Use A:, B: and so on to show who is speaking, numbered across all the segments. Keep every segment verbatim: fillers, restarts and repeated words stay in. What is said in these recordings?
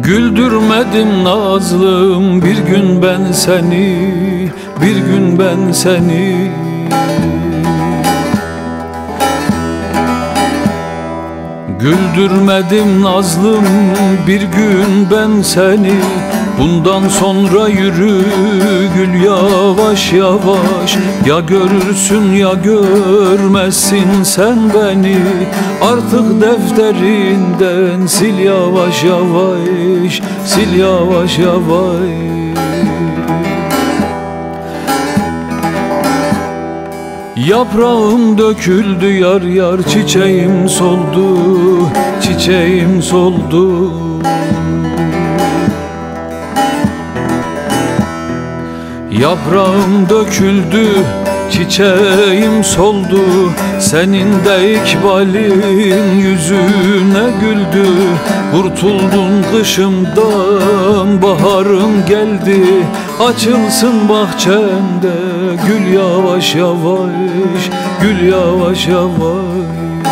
A: Güldürmedim nazlım bir gün ben seni, bir gün ben seni. Güldürmedim nazlım bir gün ben seni. Bundan sonra yürü gül yavaş yavaş. Ya görürsün ya görmezsin sen beni. Artık defterinden sil yavaş yavaş, sil yavaş yavaş. Yaprağım döküldü yar yar, çiçeğim soldu, çiçeğim soldu. Yaprağım döküldü, çiçeğim soldu. Senin de ikbalin yüzüne güldü. Kurtuldun kışımdan, baharın geldi. Açılsın bahçende gül yavaş yavaş, gül yavaş yavaş.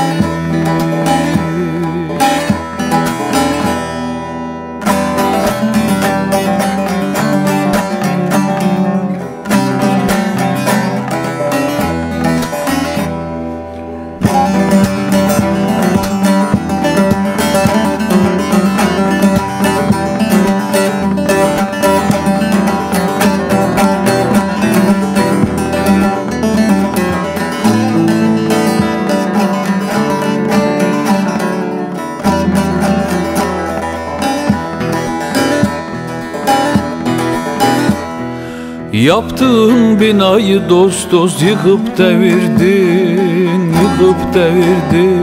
A: Yaptığın binayı dost dost yıkıp devirdin, yıkıp devirdin.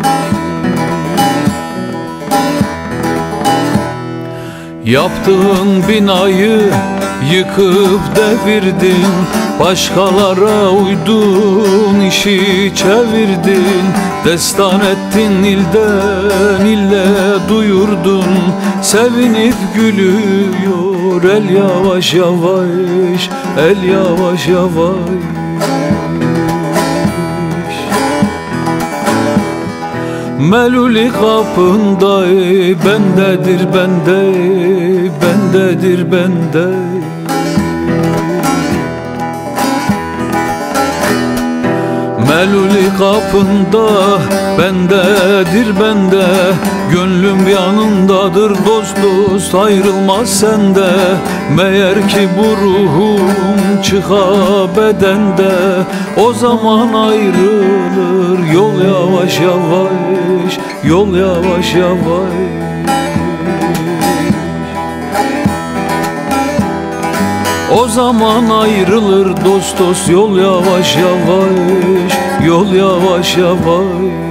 A: Yaptığın binayı yıkıp devirdin. Başkalara uydun, işi çevirdin. Destan ettin ilden ille duyurdun. Sevinip gülüyor el yavaş yavaş, el yavaş yavaş. Meluli kapında bendedir bende, bendedir bende. Meluli kapında bendedir bende. Gönlüm yanındadır dost dost ayrılmaz sende. Meğer ki bu ruhum çıka bedende. O zaman ayrılır yol yavaş yavaş, yol yavaş yavaş. O zaman ayrılır dost dost yol yavaş yavaş, yol yavaş yavaş.